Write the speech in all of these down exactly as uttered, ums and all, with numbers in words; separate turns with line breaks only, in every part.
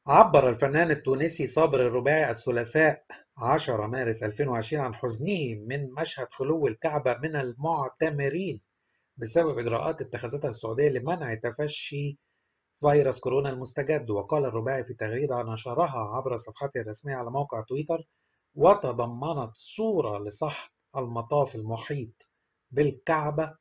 عبر الفنان التونسي صابر الرباعي الثلاثاء عشرة مارس ألفين وعشرين عن حزنه من مشهد خلو الكعبة من المعتمرين بسبب إجراءات اتخذتها السعودية لمنع تفشي فيروس كورونا المستجد. وقال الرباعي في تغريدة نشرها عبر صفحته الرسمية على موقع تويتر: وتضمنت صورة لصحن المطاف المحيط بالكعبة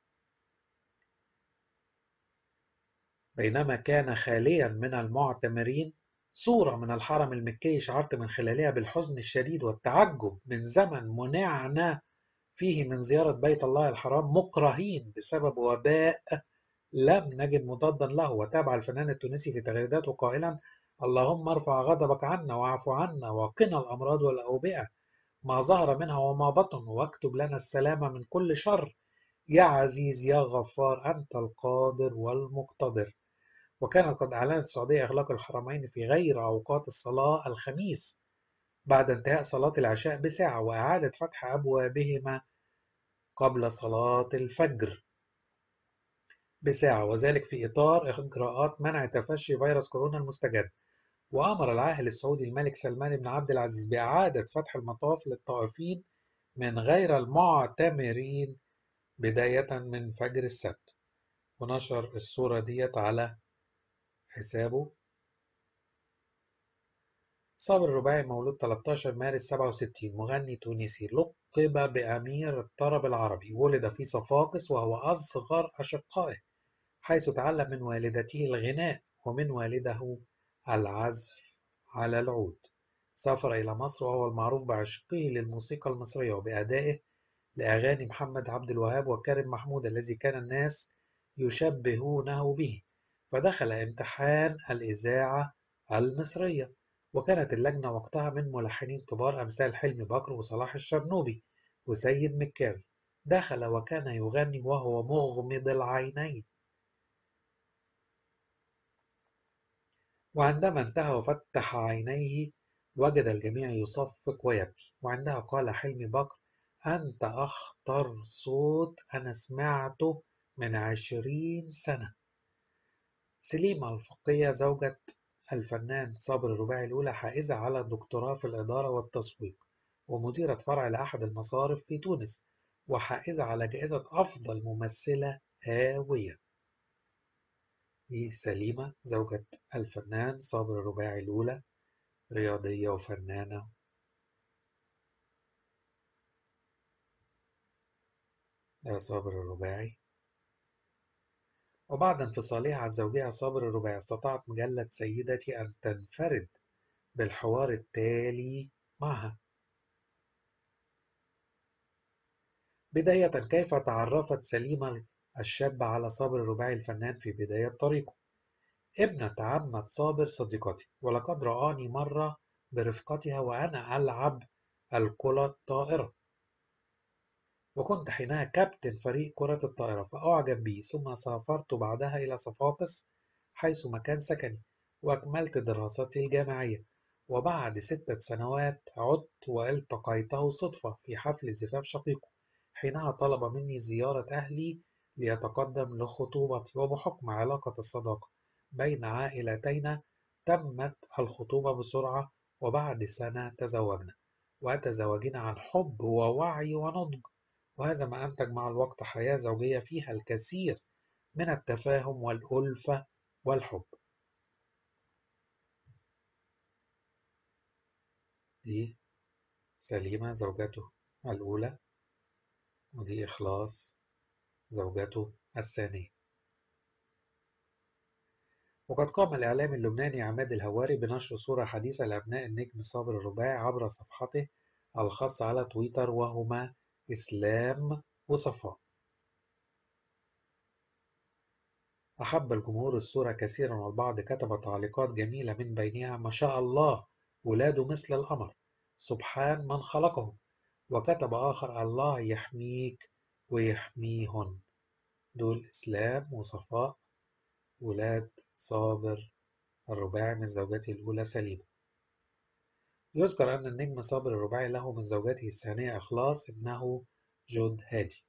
بينما كان خاليا من المعتمرين صورة من الحرم المكي شعرت من خلالها بالحزن الشديد والتعجب من زمن منعنا فيه من زيارة بيت الله الحرام مكرهين بسبب وباء لم نجد مضادا له. وتابع الفنان التونسي في تغريداته قائلا: اللهم ارفع غضبك عنا واعف عنا وقنا الأمراض والأوبئة ما ظهر منها وما بطن، واكتب لنا السلامة من كل شر يا عزيز يا غفار أنت القادر والمقتدر. وكانت قد أعلنت السعودية إغلاق الحرمين في غير أوقات الصلاة الخميس بعد انتهاء صلاة العشاء بساعة، وإعادة فتح أبوابهما قبل صلاة الفجر بساعة، وذلك في إطار إجراءات منع تفشي فيروس كورونا المستجد. وأمر العاهل السعودي الملك سلمان بن عبد العزيز بإعادة فتح المطاف للطائفين من غير المعتمرين بداية من فجر السبت. ونشر الصورة ديت على حسابه. صابر الرباعي مولود ثلاثة عشر مارس سبعة وستين، مغني تونسي لقب بأمير الطرب العربي. ولد في صفاقس وهو أصغر أشقائه، حيث تعلم من والدته الغناء ومن والده العزف على العود. سافر إلى مصر وهو المعروف بعشقه للموسيقى المصرية وبأدائه لأغاني محمد عبد الوهاب وكريم محمود الذي كان الناس يشبهونه به. فدخل امتحان الإذاعة المصرية، وكانت اللجنة وقتها من ملحنين كبار أمثال حلمي بكر وصلاح الشرنوبي وسيد مكاوي. دخل وكان يغني وهو مغمض العينين، وعندما انتهى وفتح عينيه وجد الجميع يصفق ويبكي. وعندها قال حلمي بكر: أنت أخطر صوت أنا سمعته من عشرين سنة. سليمة الفقية زوجة الفنان صابر الرباعي الأولى حائزة على دكتوراه في الإدارة والتسويق ومديرة فرع لأحد المصارف في تونس، وحائزة على جائزة أفضل ممثلة هاوية. دي سليمة زوجة الفنان صابر الرباعي الأولى، رياضية وفنانة. ده صابر الرباعي. وبعد انفصالها عن زوجها صابر الرباعي استطاعت مجلة سيدتي أن تنفرد بالحوار التالي معها. بداية: كيف تعرفت سليمة الشابة على صابر الرباعي الفنان في بداية طريقه؟ ابنة عمة صابر صديقتي، ولقد رآني مرة برفقتها وأنا ألعب الكرة الطائرة، وكنت حينها كابتن فريق كرة الطائرة، فأعجب بي. ثم سافرت بعدها إلى صفاقس حيث مكان سكني، وأكملت دراستي الجامعية. وبعد ستة سنوات عدت والتقيته صدفة في حفل زفاف شقيقه، حينها طلب مني زيارة أهلي ليتقدم لخطوبتي. وبحكم علاقة الصداقة بين عائلتينا تمت الخطوبة بسرعة، وبعد سنة تزوجنا، وتزوجنا عن حب ووعي ونضج. وهذا ما أنتج مع الوقت حياة زوجية فيها الكثير من التفاهم والألفة والحب. دي سليمة زوجته الأولى، ودي إخلاص زوجته الثانية. وقد قام الإعلامي اللبناني عماد الهواري بنشر صورة حديثة لأبناء النجم صابر الرباعي عبر صفحته الخاصة على تويتر، وهما إسلام وصفاء. أحب الجمهور الصورة كثيرا، والبعض كتب تعليقات جميلة من بينها: ما شاء الله، ولاده مثل القمر، سبحان من خلقه. وكتب آخر: الله يحميك ويحميهن. دول إسلام وصفاء، ولاد صابر الرباعي من زوجته الأولى سليمة. يذكر أن النجم صابر الرباعي له من زوجته الثانية إخلاص ابنه جود هادي.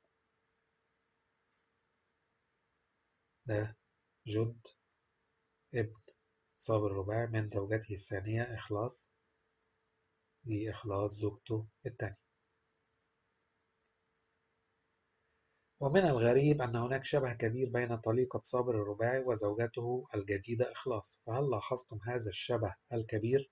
ده جود ابن صابر الرباعي من زوجته الثانية إخلاص لإخلاص زوجته الثانية. ومن الغريب أن هناك شبه كبير بين طليقة صابر الرباعي وزوجته الجديدة إخلاص، فهل لاحظتم هذا الشبه الكبير؟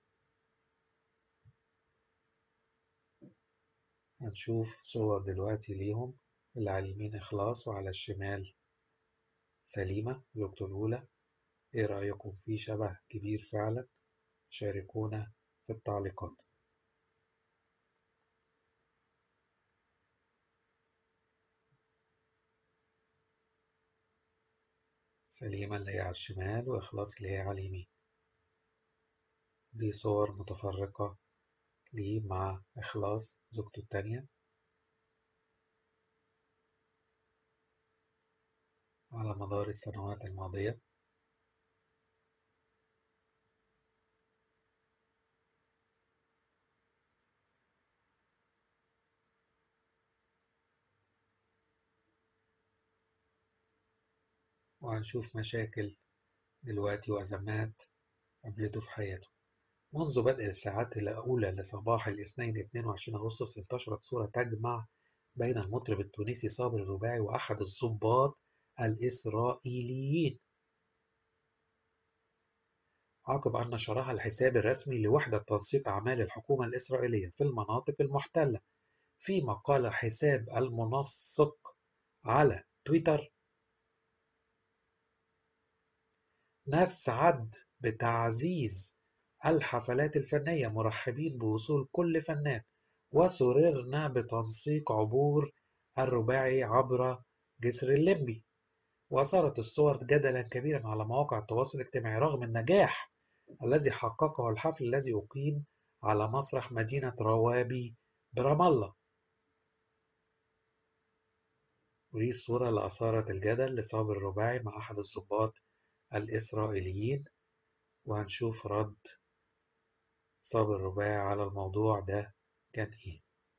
هنشوف صور دلوقتي ليهم، اللي على اليمين إخلاص وعلى الشمال سليمة زوجته الأولى. إيه رأيكم؟ في شبه كبير فعلا؟ شاركونا في التعليقات. سليمة اللي هي على الشمال وإخلاص اللي هي على اليمين. دي صور متفرقة ليه مع إخلاص زوجته التانية على مدار السنوات الماضية. وهنشوف مشاكل دلوقتي وأزمات قابلته في حياته. منذ بدء الساعات الأولى لصباح الاثنين اثنين وعشرين أغسطس انتشرت صورة تجمع بين المطرب التونسي صابر الرباعي وأحد الضباط الإسرائيليين، عقب أن نشرها الحساب الرسمي لوحدة تنسيق أعمال الحكومة الإسرائيلية في المناطق المحتلة. فيما قال حساب المنسق على تويتر: نسعد بتعزيز الحفلات الفنية مرحبين بوصول كل فنان، وسررنا بتنسيق عبور الرباعي عبر جسر الليمبي. وأثارت الصور جدلا كبيرا على مواقع التواصل الاجتماعي رغم النجاح الذي حققه الحفل الذي أقيم على مسرح مدينة روابي برام الله. ودي الصورة اللي أثارت الجدل لصابر الرباعي مع أحد الضباط الإسرائيليين، وهنشوف رد صابر الرباعي على الموضوع ده كان إيه.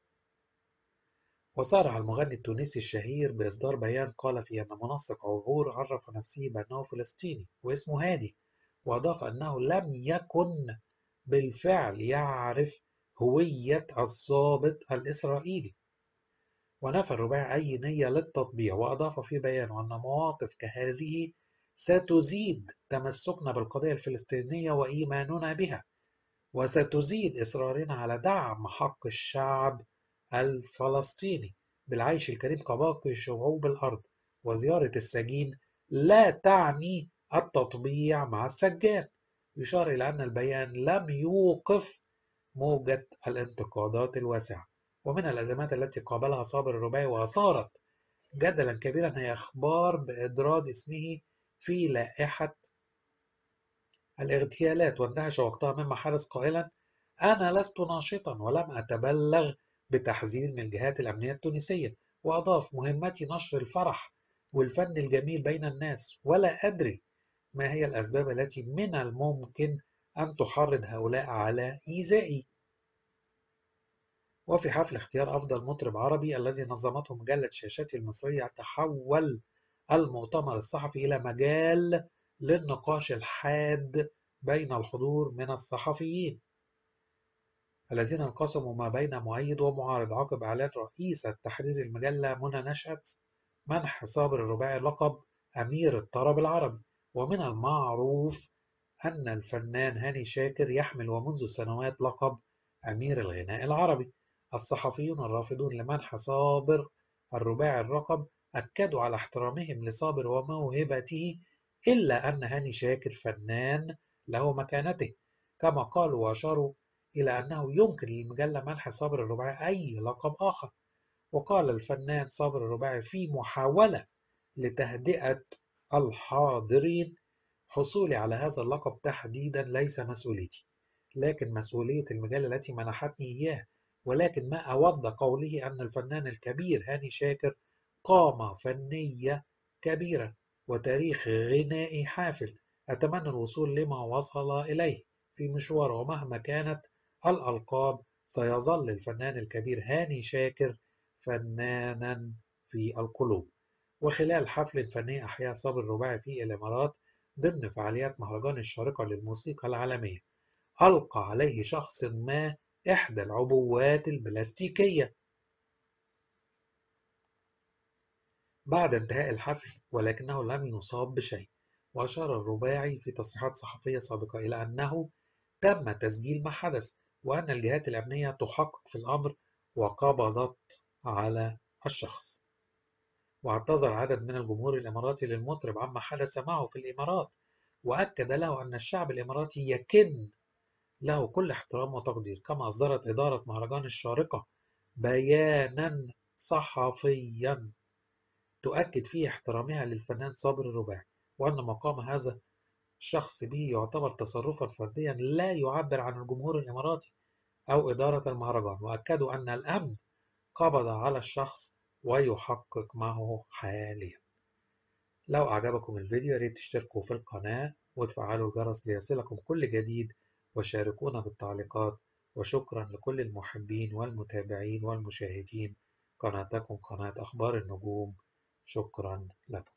وصارع المغني التونسي الشهير بإصدار بيان قال فيه أن منسق عبور عرف نفسه بأنه فلسطيني واسمه هادي، وأضاف أنه لم يكن بالفعل يعرف هوية الضابط الإسرائيلي. ونفى الرباعي أي نية للتطبيع، وأضاف في بيانه أن مواقف كهذه ستزيد تمسكنا بالقضية الفلسطينية وإيماننا بها، وستزيد إصرارنا على دعم حق الشعب الفلسطيني بالعيش الكريم كباقي شعوب الأرض. وزيارة السجين لا تعني التطبيع مع السجان. يشار إلى أن البيان لم يوقف موجة الانتقادات الواسعة. ومن الأزمات التي قابلها صابر الرباعي وأثارت جدلا كبيرا هي أخبار بإدراج اسمه في لائحة الاغتيالات، واندهش وقتها مما حدث قائلا: أنا لست ناشطا ولم أتبلغ بتحذير من الجهات الأمنية التونسية. وأضاف: مهمتي نشر الفرح والفن الجميل بين الناس، ولا أدري ما هي الأسباب التي من الممكن أن تحرض هؤلاء على إيذائي. وفي حفل اختيار أفضل مطرب عربي الذي نظمته مجلة شاشتي المصرية، تحول المؤتمر الصحفي إلى مجال للنقاش الحاد بين الحضور من الصحفيين الذين انقسموا ما بين مؤيد ومعارض، عقب إعلان رئيسة تحرير المجلة منى نشأت منح صابر الرباعي لقب أمير الطرب العربي. ومن المعروف أن الفنان هاني شاكر يحمل ومنذ سنوات لقب أمير الغناء العربي. الصحفيون الرافضون لمنح صابر الرباعي اللقب أكدوا على احترامهم لصابر وموهبته، إلا أن هاني شاكر فنان له مكانته، كما قالوا وأشاروا إلى أنه يمكن للمجلة منح صابر الرباعي أي لقب آخر. وقال الفنان صابر الرباعي في محاولة لتهدئة الحاضرين: حصولي على هذا اللقب تحديدا ليس مسؤوليتي، لكن مسؤولية المجلة التي منحتني إياه. ولكن ما أود قوله أن الفنان الكبير هاني شاكر قامة فنية كبيرة وتاريخ غنائي حافل. أتمنى الوصول لما وصل إليه في مشواره، ومهما كانت الألقاب سيظل الفنان الكبير هاني شاكر فنانا في القلوب. وخلال حفل فني أحياه صابر الرباعي في الإمارات، ضمن فعاليات مهرجان الشارقة للموسيقى العالمية ألقى عليه شخص ما إحدى العبوات البلاستيكية بعد انتهاء الحفل، ولكنه لم يصاب بشيء. وأشار الرباعي في تصريحات صحفية سابقة إلى أنه تم تسجيل ما حدث، وأن الجهات الأمنية تحقق في الأمر وقبضت على الشخص. واعتذر عدد من الجمهور الإماراتي للمطرب عما حدث معه في الإمارات، وأكد له أن الشعب الإماراتي يكن له كل احترام وتقدير. كما أصدرت إدارة مهرجان الشارقة بيانا صحفيا تؤكد فيه احترامها للفنان صابر الرباعي، وأن ما قام هذا الشخص به يعتبر تصرفا فرديا لا يعبر عن الجمهور الإماراتي أو إدارة المهرجان. وأكدوا أن الأمن قبض على الشخص ويحقق معه حاليا. لو أعجبكم الفيديو ياريت تشتركوا في القناة وتفعلوا الجرس ليصلكم كل جديد، وشاركونا بالتعليقات. وشكرا لكل المحبين والمتابعين والمشاهدين قناتكم قناة أخبار النجوم. شكرا لكم.